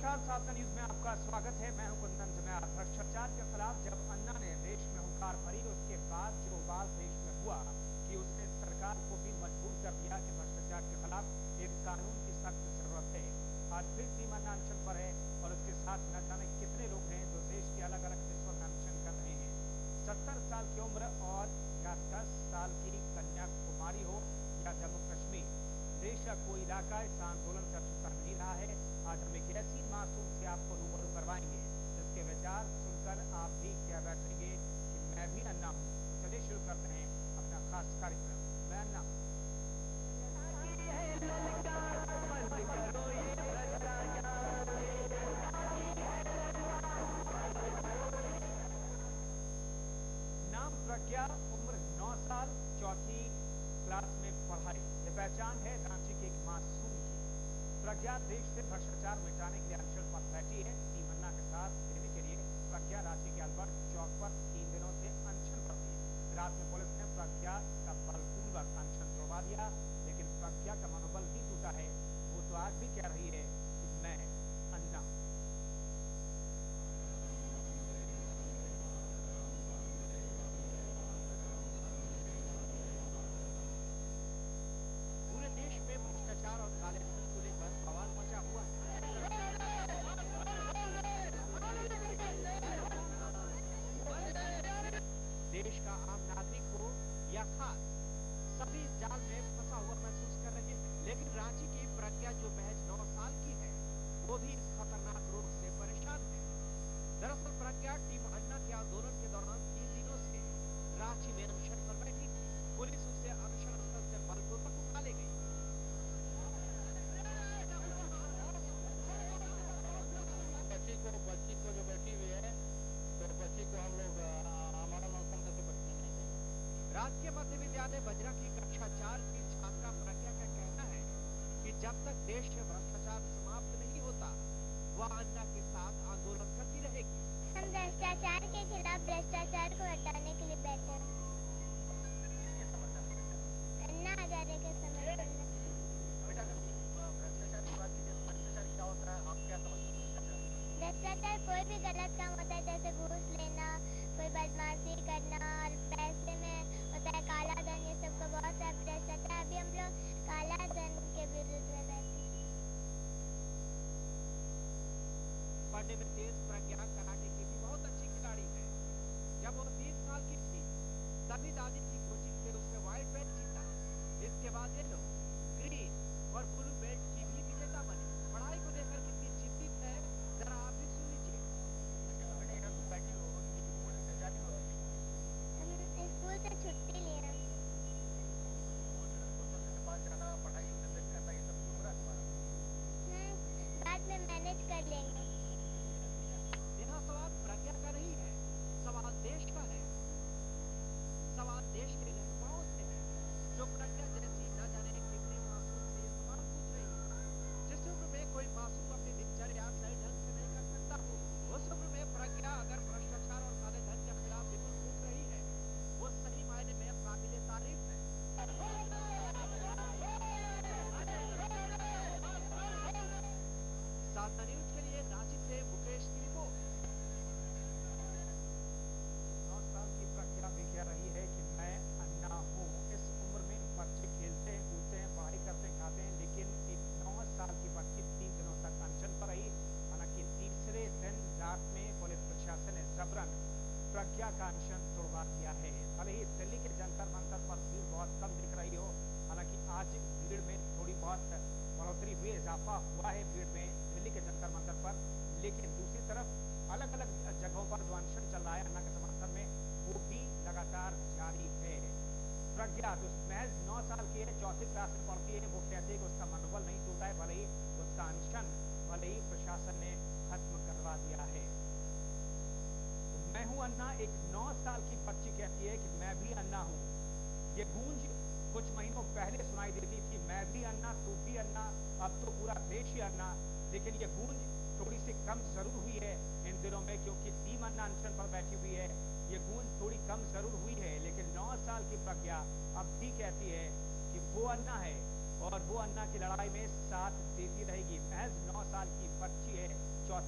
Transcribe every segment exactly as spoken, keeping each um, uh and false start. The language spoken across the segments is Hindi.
नमस्कार, साधना न्यूज में आपका स्वागत है। मैं हूं कुंदन जमात। भ्रष्टाचार के खिलाफ जब अन्ना ने देश में हुंकार भरी, उसके बाद जो उबाल देश में हुआ कि उसने सरकार को भी मजबूर कर दिया कि भ्रष्टाचार के खिलाफ एक कानून की सख्त जरूरत है। आज फिर टीम-अन्ना अनशन पर है और उसके साथ न जाने कितने लोग हैं जो देश के अलग अलग हिस्सों में अनशन कर रहे हैं। सत्तर साल की उम्र और या दस साल की कन्याकुमारी हो या जम्मू कश्मीर, देश का कोई इलाका इस आंदोलन से छूटा नहीं रहा है। आज हम एक ऐसी मासूम से आपको रूबरू करवाएंगे जिसके विचार सुनकर आप भी क्या बैठेंगे कि मैं भी अन्ना हूँ। तो चलिए शुरू करते हैं अपना खास कार्यक्रम, मैं अन्ना। नाम प्रज्ञा, उम्र नौ साल, चौथी क्लास में पढ़ाई। ये पहचान है रांची के एक मासूम की। प्रज्ञा देश से भ्रष्टाचार मिटाने के लिए अनशन पर बैठी है। टीम-अन्ना के साथ देने के लिए प्रज्ञा रांची के अल्बर्ट चौक पर तीन दिनों से अनशन पर थी। रात में पुलिस ने प्रज्ञा का बलपूर्वक अनशन तोड़वा दिया, लेकिन प्रज्ञा का मनोबल नहीं टूटा है। वो तो आज भी कह रही है कि मैं अन्ना। पूरे देश में भ्रष्टाचार और काले धन को लेकर बवाल मचा हुआ है। देश का आम नागरिक हो या खास, सभी इस जाल में फंसा हुआ महसूस कर रहे हैं। लेकिन रांची की प्रज्ञा जो महज नौ साल की है, वो भी इस खतरनाक रोग से परेशान है। दरअसल प्रज्ञा टीम-अन्ना के आंदोलन के दौरान तीन दिनों से रांची में अनशन पर बैठी थी। पुलिस उसे अनशन स्थल से बलपूर्वक उठा ले गई। बच्ची को बच्ची को जो बैठी हुई है, तो बच्ची को हम लोग हमारा मौसम करके बैठने नहीं देंगे। राजकीय मध्य विद्यालय बजरा की कक्षा चार की छात्रा प्रज्ञा का कहना है कि जब तक देश से भ्रष्टाचार समाप्त नहीं होता, वह अन्ना के साथ आंदोलन करती रहेगी। हम भ्रष्टाचार के खिलाफ भ्रष्टाचार को हटाने के लिए बैठे हैं। अन्ना हजारे के समर्थन में। बेटा, भ्रष्टाचार की बात कीजिए। भ्रष्टाचार क्या होता है, आप क्या समझते हैं? भ्रष्टाचार कोई भी गलत काम होता है, जैसे घूस लेना, कोई बदमाशी करना और पैसे में होता है काला धन, ये सब का बहुत सारा भ्रष्टाचार। अभी हम लोग काला धन के विरुद्ध में बैठे। पढ़ने में तेज प्रज्ञा कराटे की भी बहुत अच्छी खिलाड़ी है। जब वो तीन साल की थी तभी दादी की कोचिंग से उसने व्हाइट बेल्ट जीता। इसके बाद ये लोग ग्रीन और ब्लू बेल्ट की भी विजेता बने। पढ़ाई को लेकर कितनी चिंतित है, जरा आप भी सुन लीजिए। बेटे, यहाँ तुम बैठी हो, स्कूल से जाती हो? हम स्कूल से छुट्टी लिए। दोस्तों के पास जाना, पढ़ाई में करना, ये सब हो रहा है तुम्हारा? बाद में मैनेज कर लेंगे। यहाँ सवाल प्रज्ञा का नहीं है, सवाल देश का है। सवाल देश के रहनुमाओं से है, जो प्रज्ञा जैसी न जाने कितने मासूम से ये सवाल पूछ रही है। जिस उम्र में कोई मासूम अपनी दिनचर्या सही ढंग से नहीं कर सकता हो, उस उम्र में प्रज्ञा अगर भ्रष्टाचार और काले धन के खिलाफ बिल्कुल फूट रही है, वो सही मायने में काबिले तारीफ है। साधना न्यूज के लिए रांची से मुकेश की रिपोर्ट। नौ साल की प्रज्ञा भी कह रही है कि मैं अन्ना हूँ। इस उम्र में बच्चे खेलते हैं, कूदते हैं, पढ़ाई करते हैं, खाते हैं, लेकिन एक नौ साल की बच्ची तीन दिनों तक अनशन पर रही। हालांकि तीसरे दिन रात में पुलिस प्रशासन ने जबरन प्रज्ञा का अनशन तोड़वा दिया है। भले ही दिल्ली के जंतर मंतर पर भीड़ बहुत कम दिख रही हो, हालांकि आज भीड़ में थोड़ी बहुत बढ़ोतरी हुई, इजाफा हुआ है भीड़ में दिल्ली के जंतर मंतर पर। लेकिन दूसरी तरफ अलग अलग जगहों पर जो अनशन चल रहा है अन्ना के समर्थन में, वो भी लगातार जारी है। प्रज्ञा जो महज नौ साल की है, चौथी क्लास में पढ़ती है, वो कहती है कि उसका मनोबल नहीं टूटा है। भले ही उसका अनशन भले ही प्रशासन ने खत्म करवा दिया है। तो मैं हूं अन्ना, एक नौ साल की बच्ची कहती है कि मैं भी अन्ना हूं। ये गूंज कुछ महीनों पहले सुनाई देती थी, मैं भी अन्ना, तू भी अन्ना, अब तो पूरा देश ही अन्ना। लेकिन ये गूंज थोड़ी सी कम जरूर हुई है इन दिनों में, क्योंकि टीम-अन्ना अनशन पर बैठी हुई है। ये गूंज थोड़ी कम जरूर हुई है, लेकिन नौ साल की प्रज्ञा अब भी कहती है कि वो अन्ना है और वो अन्ना की लड़ाई में साथ देती रहेगी। महज नौ साल की बच्ची है,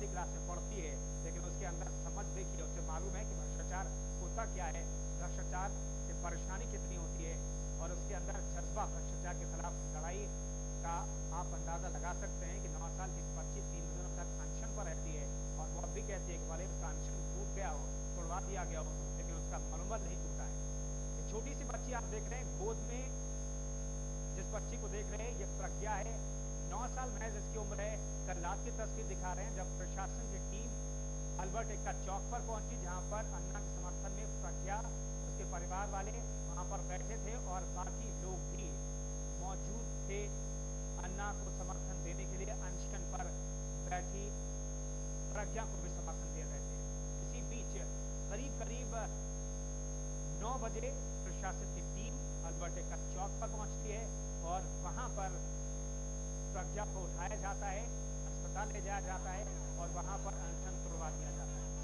चौथी क्लास में पढ़ती है, लेकिन उसके अंदर समझ देखिए, उसे मालूम है कि भ्रष्टाचार होता क्या है, भ्रष्टाचार से परेशानी कितनी होती है, और उसके अंदर जज्बा भ्रष्टाचार के खिलाफ लड़ाई का आप अंदाजा लगा सकते हैं कि नौ साल की बच्ची तीन दिनों तक अनशन पर रहती है, और वो अब भी कहती है कि भले उसका अनशन टूट गया हो, तोड़वा दिया गया हो, लेकिन उसका मनोबल नहीं टूटा है। छोटी सी बच्ची आप देख रहे हैं, गोद में जिस बच्ची को देख रहे हैं, ये प्रज्ञा है, नौ साल महज इसकी उम्र है। कल रात की तस्वीर दिखा रहे हैं जब प्रशासन की टीम अल्बर्ट एक्का चौक पर पहुंची, जहां पर अन्ना के समर्थन में प्रज्ञा, उसके परिवार वाले वहां पर बैठे थे और बाकी लोग भी मौजूद थे अन्ना को समर्थन देने के लिए। अनशन पर बैठी प्रज्ञा को भी समर्थन दे रहे थे। इसी बीच करीब करीब नौ बजे प्रशासन की टीम अल्बर्ट एक्का चौक पर पहुंचती है और वहां पर प्रज्ञा को उठाया जाता है, अस्पताल ले जाया जाता है और वहां पर अनशन तुड़वा दिया जाता है।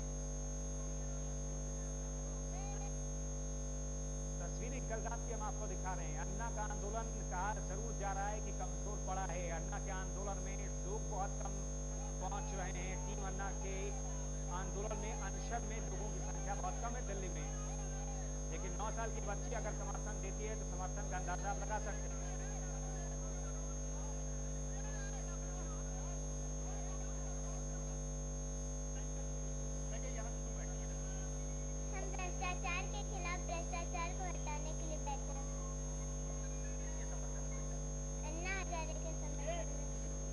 तस्वीरें कल रात की हम आपको दिखा रहे हैं। अन्ना का आंदोलन कहा जरूर जा रहा है कि कमजोर पड़ा है। अन्ना के आंदोलन में लोग बहुत कम पहुंच रहे हैं। टीम-अन्ना के आंदोलन में, अनशन में लोगों की संख्या बहुत कम है दिल्ली में, लेकिन नौ साल की बच्ची अगर समर्थन देती है तो समर्थन का अंदाजा आप लगा सकते हैं। भ्रष्टाचार के खिलाफ भ्रष्टाचार को हटाने के लिए बैठे अन्ना हजारे के समर्थन में।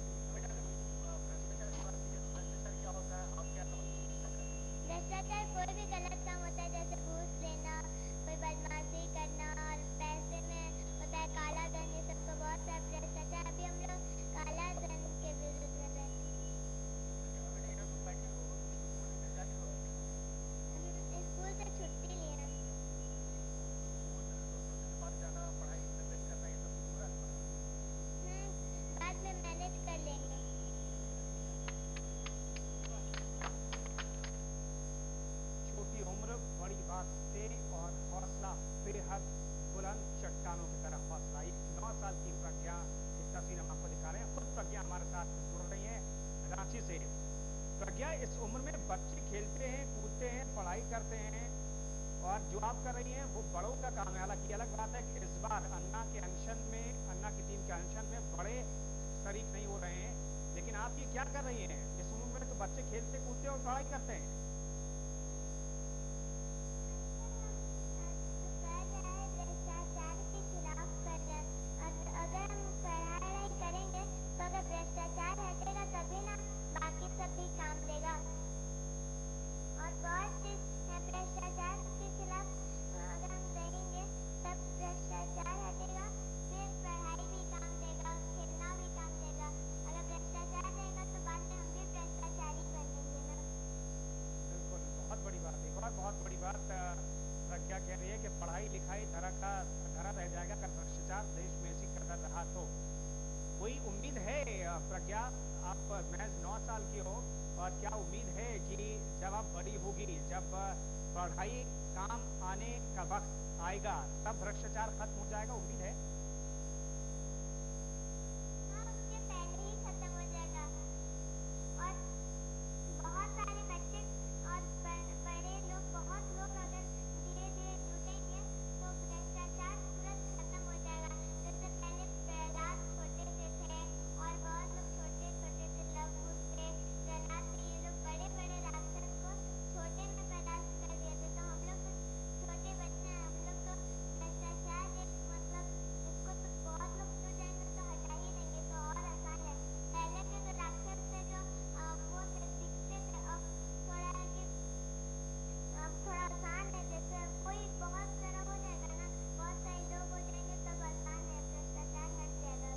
भ्रष्टाचार कोई भी गलत काम होता है, जैसे घूस लेना, कोई बदमाशी करना और पैसे में होता है काला धन, ये सब तो बहुत सा भ्रष्टाचार। अभी हम लोग काला धन के विरुद्ध में बैठे। स्कूल से छुट्टी ली है। बाद में मैनेज कर लेंगे। छोटी उम्र, बड़ी बातें और हौसला, बेहद बुलंद चट्टानों की तरह हौसला। नौ साल की प्रज्ञा, एक तस्वीर हम आपको दिखा रहे हैं। खुद प्रज्ञा हमारे साथ जुड़ रही है रांची से। प्रज्ञा, इस उम्र में बच्चे खेलते हैं, कूदते हैं, पढ़ाई करते हैं और जो आप कर रही हैं वो बड़ों का काम है। हालांकि अलग बात है कि इस बार अन्ना के अनशन में, अन्ना की टीम के अनशन में बड़े शरीक नहीं हो रहे हैं, लेकिन आप ये क्या कर रही हैं? इस उम्र में तो बच्चे खेलते कूदते और पढ़ाई करते हैं। भ्रष्टाचार के खिलाफ कर रहे हैं। अगर हम पढ़ाई करेंगे तो अगर भ्रष्टाचार हटेगा तभी ना बाकी सब भी काम देगा। और बहुत चीज है भ्रष्टाचार के खिलाफ, अगर हम रहेंगे तब भ्रष्टाचार हटेगा, फिर पढ़ाई भी काम देगा, खेलना भी काम देगा। अगर भ्रष्टाचार रहेगा तो बाद में हम भी भ्रष्टाचारी बनेंगे ना। बिल्कुल, बहुत बड़ी बात है। और बहुत बड़ी बात प्रज्ञा कह रही है कि पढ़ाई लिखाई धरा का धरा रह जाएगा अगर भ्रष्टाचार देश में इसी कदर रहा तो। कोई उम्मीद है प्रज्ञा, आप महज नौ साल की हो, और क्या उम्मीद है कि जब आप बड़ी होगी, जब पढ़ाई काम आने का वक्त आएगा, तब भ्रष्टाचार खत्म हो जाएगा? उम्मीद है? हाँ, उसके पहले ही खत्म हो जाएगा। और बहुत सारे बच्चे और बड़े लोग, बहुत लोग अगर धीरे धीरे जुटेंगे तो भ्रष्टाचार तुरंत खत्म हो जाएगा। जैसे पहले प्रहलाद छोटे से थे और बहुत लोग छोटे छोटे से लघु थे, प्रहलाद थे, ये लोग बड़े बड़े राक्षस को छोटे में परास्त कर दिए थे। तो हम लोग तो छोटे बच्चे हैं, हम लोग तो भ्रष्टाचार एक मतलब इसको तो बहुत लोग जुट जाएंगे तो हटा ही देंगे तो और आसान है। पहले के जो राक्षस थे जो आ, वो थे दिखते थे, अब थोड़ा है कि अब थोड़ा आसान है। जैसे कोई बहुत सारा हो जाएगा ना, बहुत सारे लोग हो जाएंगे तब आसान है, भ्रष्टाचार हट जाएगा।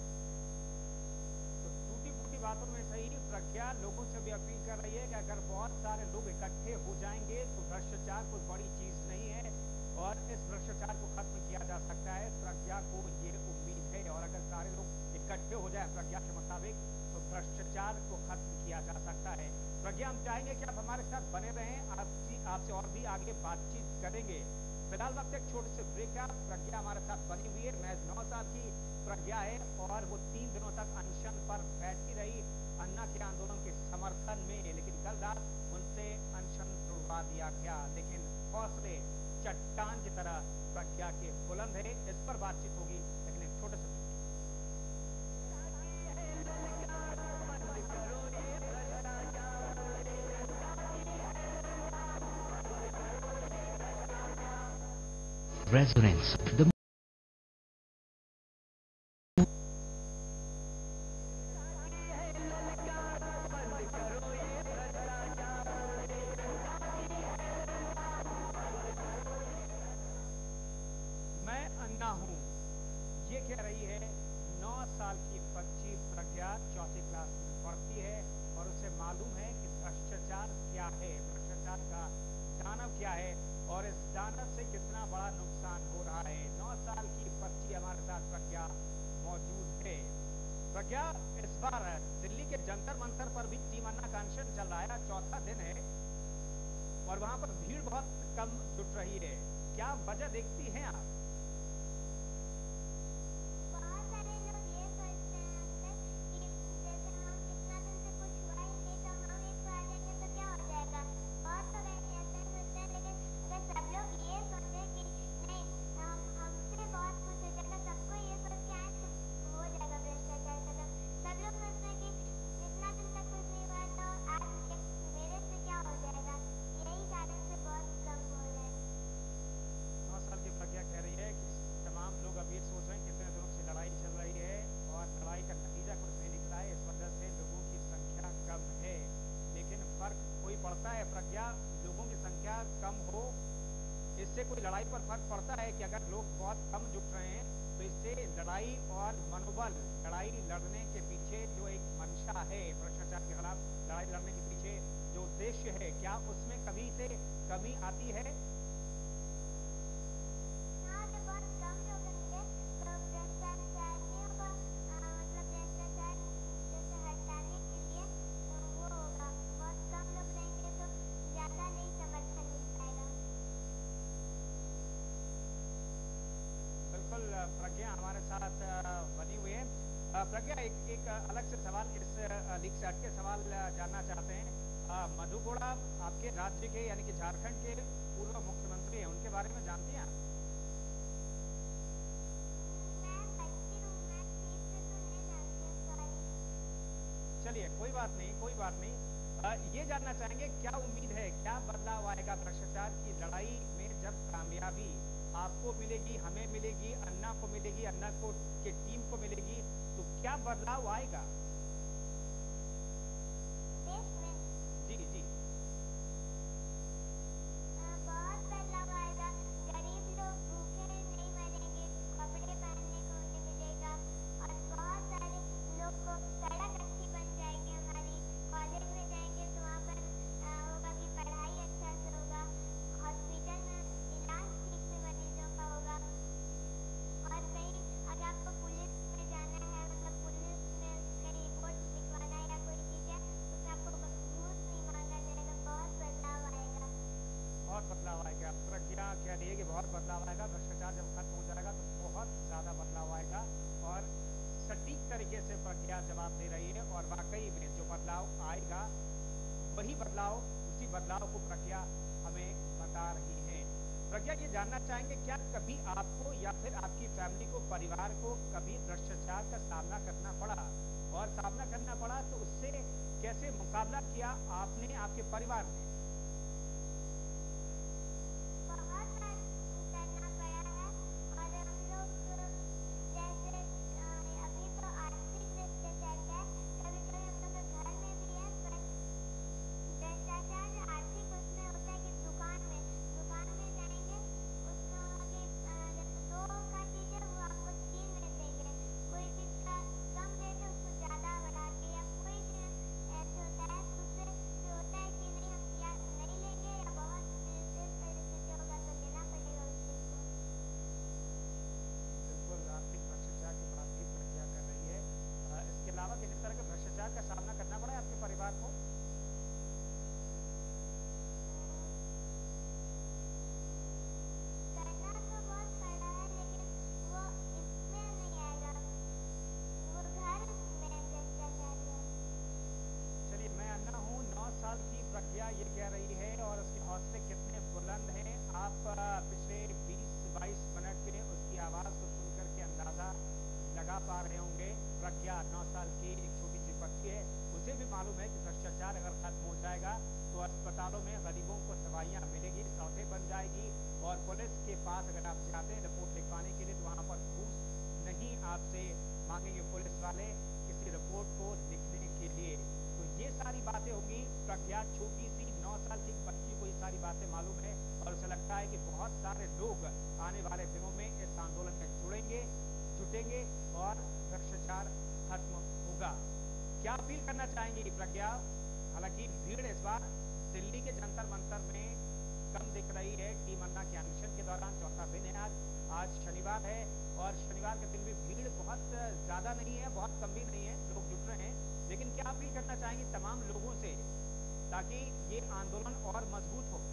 तो टूटी फूटी बातों में सही प्रज्ञा लोगों से भी अपील कर रही है कि अगर बहुत सारे लोग इकट्ठे हो जाएंगे तो भ्रष्टाचार कोई बड़ी चीज नहीं है और इस भ्रष्टाचार को खत्म किया जा सकता है। प्रज्ञा को ये उम्मीद है, और अगर सारे लोग इकट्ठे हो जाए प्रज्ञा के मुताबिक तो भ्रष्टाचार को खत्म किया जा सकता है। प्रज्ञा, हम चाहेंगे कि आप हमारे साथ बने रहें, आपसी आपसे और भी आगे बातचीत करेंगे। फिलहाल वक्त एक छोटे से ब्रेक है। प्रज्ञा हमारे साथ बनी हुई है, महज नौ साल की प्रज्ञा है और वो तीन दिनों तक अनशन पर बैठी रही अन्ना के आंदोलन के समर्थन में। दिया गया, लेकिन हौसले चट्टान की तरह प्रज्ञा के बुलंद है। इस पर बातचीत होगी, लेकिन एक छोटे से resonance. The मैं अन्ना हूं, ये कह रही है नौ साल की बच्ची प्रज्ञा, चौथी क्लास में पढ़ती है और उसे मालूम है कि भ्रष्टाचार क्या है, भ्रष्टाचार का दानव क्या है और इस दानव से कितना बड़ा नुकसान हो रहा है। नौ साल की बच्ची हमारे साथ प्रज्ञा मौजूद है। प्रज्ञा, इस बार दिल्ली के जंतर मंतर पर भी टीम-अन्ना का अनशन चल रहा है, चौथा दिन है और वहां पर भीड़ बहुत कम जुट रही है। क्या वजह देखती हैं आप? बहुत सारे लोग ये सोचते हैं अंकल कि जैसे हम इतना दिन से कुछ हुआ ही नहीं तो हम एक बार जाएंगे तो क्या हो जाएगा। बहुत लोग ऐसे ऐसे सोचते हैं, लेकिन अगर सब लोग ये सोचे कि नहीं हम हमसे बहुत कुछ हो जाएगा, सबको ये सोच के आए तो हो जाएगा भ्रष्टाचार खत्म। सब लोग सोचते हैं कि इतना दिन तक कुछ नहीं हुआ तो आज मेरे से क्या हो जाएगा, यही कारण से बहुत कम हो रहा है। नौ साल की प्रज्ञा कह रही है कि तमाम लोग अब ये सोच रहे हैं कितने दिनों से लड़ाई चल रही है और लड़ाई का नतीजा कुछ नहीं निकला है, इस वजह से लोगों की संख्या कम है। लेकिन फर्क कोई पड़ता है प्रज्ञा, लोगों की संख्या कम हो इससे कोई लड़ाई पर फर्क पड़ता है कि अगर लोग बहुत कम जुट रहे हैं तो इससे लड़ाई और मनोबल, लड़ाई लड़ने के पीछे जो एक मंशा है, भ्रष्टाचार के खिलाफ लड़ाई लड़ने के पीछे जो उद्देश्य है, क्या उसमें कभी से कमी आती है? हाँ, तो बहुत कम लोग रहेंगे तो भ्रष्टाचारियों को अ, मतलब भ्रष्टाचार जैसे हटाने के लिए तो वो होगा। बहुत कम लोग रहेंगे तो ज्यादा नहीं समर्थन मिल पाएगा। बिल्कुल प्रज्ञा हमारे साथ अ, बनी हुई है। अ, प्रज्ञा, एक एक अलग से सवाल इस अ, लीक से हटके सवाल अ, जानना चाहते हैं। अ, मधु कोड़ा आपके राज्य के यानी कि झारखंड के पूर्व मुख्यमंत्री हैं, उनके बारे में जानती हैं आप? मैं बच्ची हूँ, मैं ठीक से तो नहीं जानती हूँ, सॉरी। चलिए, कोई बात नहीं, कोई बात नहीं। अ, ये जानना चाहेंगे क्या उम्मीद है, क्या बदलाव आएगा भ्रष्टाचार की लड़ाई में जब कामयाबी आपको मिलेगी, हमें मिलेगी, अन्ना को मिलेगी, अन्ना को की टीम को मिलेगी, तो क्या बदलाव आएगा देश में जी जी अ, बहुत बदलाव आएगा। गरीब लोग भूखे नहीं मरेंगे, कपड़े पहनने को उन्हें मिलेगा और बहुत सारे लोग को सड़क अच्छी बन जाएगी। हमारी कॉलेज में जाएंगे तो वहाँ पर अ, होगा कि पढ़ाई अच्छा से होगा, हॉस्पिटल में इलाज ठीक से मरीजों का होगा और कहीं अगर आपको पुलिस में जाना है, मतलब पुलिस में कहीं रिपोर्ट लिखवाना है या कोई चीज़ है उसमें आपको घूस नहीं मांगा जाएगा। बहुत बदलाव आएगा। बहुत बदलाव आएगा। प्रज्ञा कह रही है कि बहुत बदलाव आएगा, भ्रष्टाचार जब खत्म हो जाएगा तो बहुत ज्यादा बदलाव आएगा और सटीक तरीके से प्रज्ञा जवाब दे रही है और वाकई में जो बदलाव आएगा वही बदलाव, उसी बदलाव को प्रज्ञा हमें बता रही है। प्रज्ञा, ये जानना चाहेंगे क्या कभी आपको या फिर आपकी फैमिली को, परिवार को कभी भ्रष्टाचार का सामना करना पड़ा और सामना करना पड़ा तो उससे कैसे मुकाबला किया आपने, आपके परिवार ने? बहुत करना पड़ा है और हम लोग जैसे अ, अभी तो आर्थिक भ्रष्टाचार का है, कभी कभी हम लोग के घर में भी है, पर भ्रष्टाचार आर्थिक उसमें होता है कि दुकान में दुकान में जाएंगे उसमें होगा कि अ, जैसे दो का चीज़ है वो आपको तीन में देंगे, कोई चीज़ का कम रेट है उसको ज़्यादा बढ़ा के, या कोई भी ऐसे होता है तो उससे जो होता है कि नहीं हम या छोटी सी नौ साल की बच्ची को ये सारी बातें मालूम है और उसे लगता है कि बहुत सारे लोग आने वाले दिनों में इस आंदोलन में जुड़ेंगे, जुटेंगे और भ्रष्टाचार खत्म होगा। क्या अपील करना चाहेंगी प्रज्ञा? हालांकि भीड़ इस बार दिल्ली के जंतर मंतर में कम दिख रही है। टीम-अन्ना के अनशन के दौरान चौथा दिन है आज आज शनिवार है और शनिवार के दिन भी भीड़ बहुत ज्यादा नहीं है, बहुत कम भी नहीं है, लोग जुट रहे हैं। लेकिन क्या अपील करना चाहेंगी तमाम लोगों से ताकि ये आंदोलन और मजबूत हो?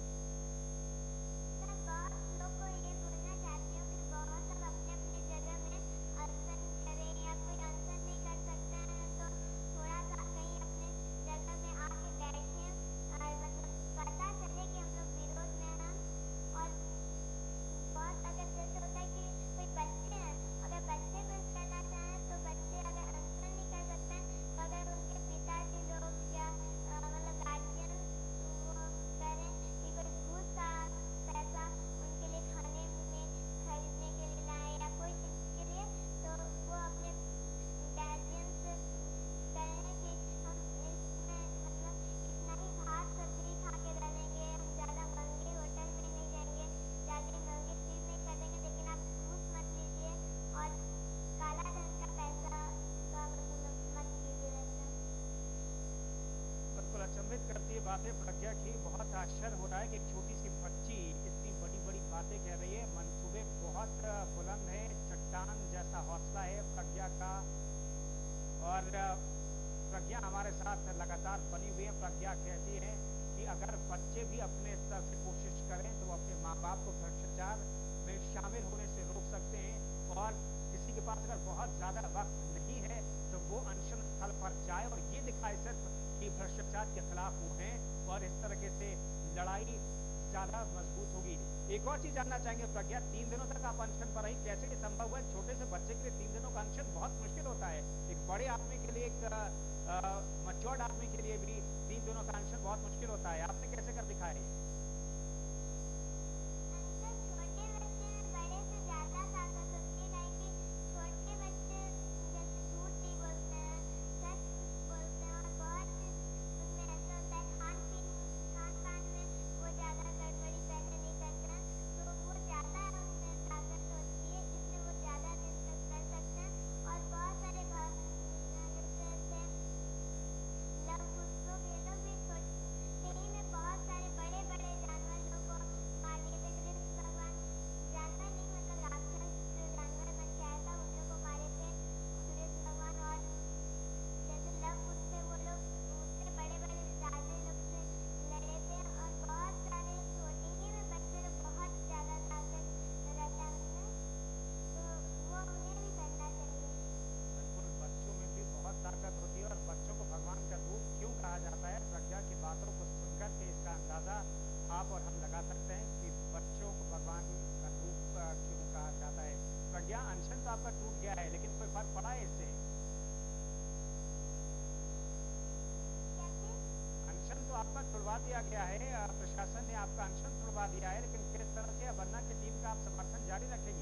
अचंभित करती है बातें प्रज्ञा की। बहुत आश्चर्य हो रहा है कि एक छोटी सी बच्ची इतनी बड़ी बड़ी बातें कह रही है। मंसूबे बहुत बुलंद है, चट्टान जैसा हौसला है प्रज्ञा का और प्रज्ञा हमारे साथ लगातार बनी हुई है। प्रज्ञा कहती है कि अगर बच्चे भी अपने स्तर से कोशिश करें तो अपने माँ बाप को भ्रष्टाचार में शामिल होने से रोक सकते हैं और किसी के पास अगर बहुत ज्यादा वक्त नहीं है तो वो अनशन स्थल पर जाए और ये दिखाए सिर्फ कि भ्रष्टाचार के खिलाफ वो हैं और इस तरह से लड़ाई ज्यादा मजबूत होगी। एक और चीज जानना चाहेंगे प्रज्ञा, तीन दिनों तक आप अनशन पर रही, कैसे ये संभव हुआ? छोटे से बच्चे के लिए तीन दिनों का अनशन बहुत मुश्किल होता है। एक बड़े आदमी के लिए, एक मैच्योर्ड आदमी के लिए भी तीन दिनों का अनशन बहुत मुश्किल होता है। आपने कैसे कर दिखाया? आप और हम लगा सकते हैं कि बच्चों को भगवान का रूप क्यों कहा जाता है। प्रज्ञा, अनशन तो आपका टूट गया है लेकिन कोई फर्क पड़ा है इससे? अनशन तो आपका छुड़वा दिया गया है, प्रशासन ने आपका अनशन छुड़वा दिया है, लेकिन किस तरह से अन्ना की टीम का आप समर्थन जारी रखेगी?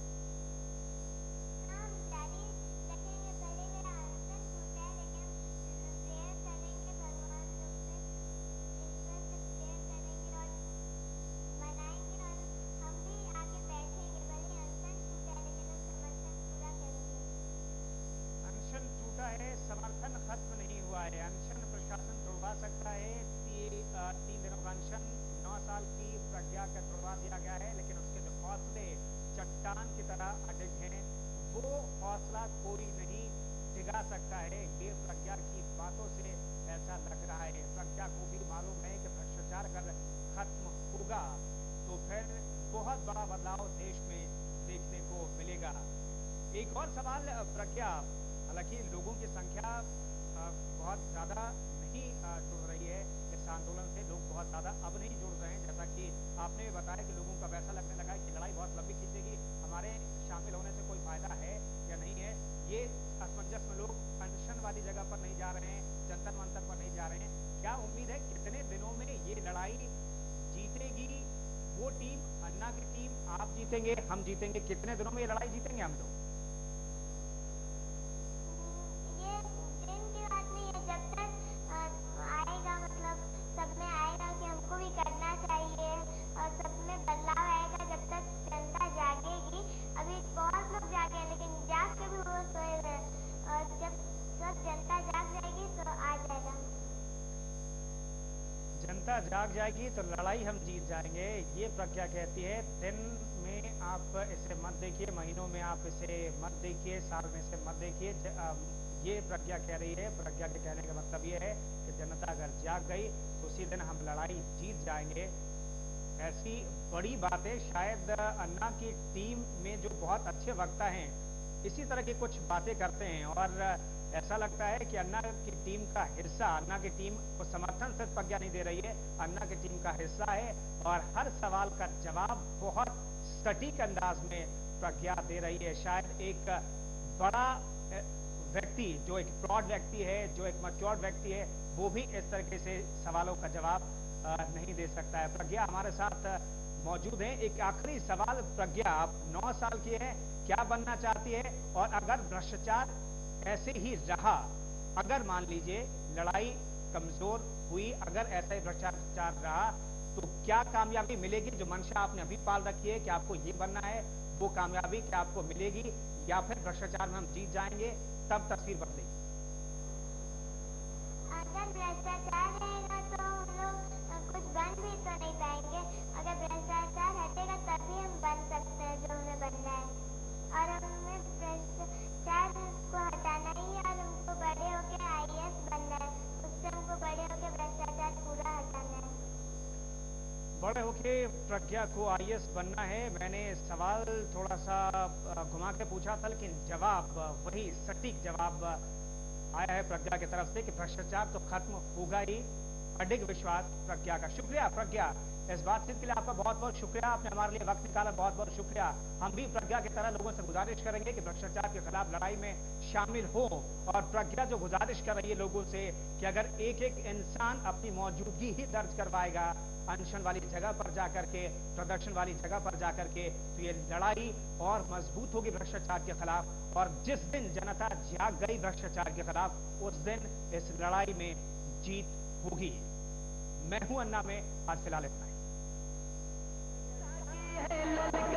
समर्थन खत्म नहीं हुआ है, अनशन प्रशासन छुड़वा सकता है। ती, आ, तीन दिनों का अनशन नौ साल की प्रज्ञा का छुड़वा दिया गया है, लेकिन उसके जो हौसले चट्टान की तरह अटक हैं वो हौसला कोई नहीं डिगा सकता है। ये प्रज्ञा की बातों से ऐसा लग रहा है। प्रज्ञा को भी मालूम है कि भ्रष्टाचार अगर खत्म होगा तो फिर बहुत बड़ा बदलाव देश में देखने को मिलेगा। एक और सवाल प्रज्ञा, हालांकि लोगों की संख्या बहुत ज़्यादा नहीं जुड़ रही है इस आंदोलन से, लोग बहुत ज़्यादा अब नहीं जुड़ रहे हैं, जैसा कि आपने बताया कि लोगों का वैसा लगने लगा है कि लड़ाई बहुत लंबी खींचेगी, हमारे शामिल होने से कोई फायदा है या नहीं है। ये असमंजस में लोग अनशन वाली जगह पर नहीं जा रहे हैं, जंतर मंतर पर नहीं जा रहे हैं। क्या उम्मीद है कितने दिनों में ये लड़ाई जीतेगी वो टीम, अन्ना की टीम, आप जीतेंगे, हम जीतेंगे? कितने दिनों में ये लड़ाई जीतेंगे हम लोग? जब तक आएगा मतलब जनता जाग जाएगी तो लड़ाई हम जीत जाएंगे, ये प्रज्ञा कहती है। दिन में आप इसे मत देखिए, महीनों में आप इसे मत देखिए, साल में इसे मत देखिए, ये प्रज्ञा कह रही है। प्रज्ञा के कहने का मतलब ये है कि जनता अगर जाग गई तो उसी दिन हम लड़ाई जीत जाएंगे। ऐसी बड़ी बातें शायद अन्ना की टीम में जो बहुत अच्छे वक्ता हैं इसी तरह की कुछ बातें करते हैं, और ऐसा लगता है कि अन्ना की टीम का हिस्सा, अन्ना की टीम को समर्थन सिर्फ प्रज्ञा नहीं दे रही है, अन्ना की टीम का हिस्सा है, और हर सवाल का जवाब बहुत सटीक अंदाज में प्रज्ञा दे रही है। शायद एक बड़ा व्यक्ति, जो एक प्रौढ़ व्यक्ति है, जो एक मैच्योर्ड व्यक्ति है, वो भी इस तरीके से सवालों का जवाब नहीं दे सकता है। प्रज्ञा हमारे साथ मौजूद है। एक आखिरी सवाल प्रज्ञा, आप नौ साल की है, क्या बनना चाहती है, और अगर भ्रष्टाचार ऐसे ही रहा, अगर मान लीजिए लड़ाई कमजोर हुई, अगर ऐसा ही भ्रष्टाचार रहा तो क्या कामयाबी मिलेगी? जो मंशा आपने अभी पाल रखी है कि आपको ये बनना है, वो कामयाबी क्या आपको मिलेगी, या फिर भ्रष्टाचार में हम जीत जाएंगे, तब तस्वीर बदलेगी? अगर भ्रष्टाचार रहेगा तो हम लोग कुछ बन भी तो नहीं पाएंगे। अगर भ्रष्टाचार हटेगा तभी हम बन सकते हैं जो हमें बनना है, और हमें भ्रष्टाचार को हटाना ही है, और हमको बड़े होके आई ए एस बनना है, उससे हमको बड़े होके भ्रष्टाचार पूरा हटाना है। बड़े होके प्रज्ञा को आई ए एस बनना है। मैंने सवाल थोड़ा सा घुमा के पूछा था, लेकिन जवाब वही सटीक जवाब आया है प्रज्ञा की तरफ से कि भ्रष्टाचार तो खत्म होगा ही। अडिग विश्वास प्रज्ञा का। शुक्रिया प्रज्ञा, इस बातचीत के लिए आपका बहुत बहुत शुक्रिया, आपने हमारे लिए वक्त निकाला, बहुत बहुत शुक्रिया। हम भी प्रज्ञा की तरह लोगों से गुजारिश करेंगे कि भ्रष्टाचार के खिलाफ लड़ाई में शामिल हो, और प्रज्ञा जो गुजारिश कर रही है लोगों से कि अगर एक एक इंसान अपनी मौजूदगी ही दर्ज करवाएगा अनशन वाली जगह पर जाकर के, प्रदर्शन वाली जगह पर जाकर के, तो ये लड़ाई और मजबूत होगी भ्रष्टाचार के खिलाफ। और जिस दिन जनता जाग गई भ्रष्टाचार के खिलाफ, उस दिन इस लड़ाई में जीत होगी। मैं हूं अन्ना में आज फिलहाल इतना ही।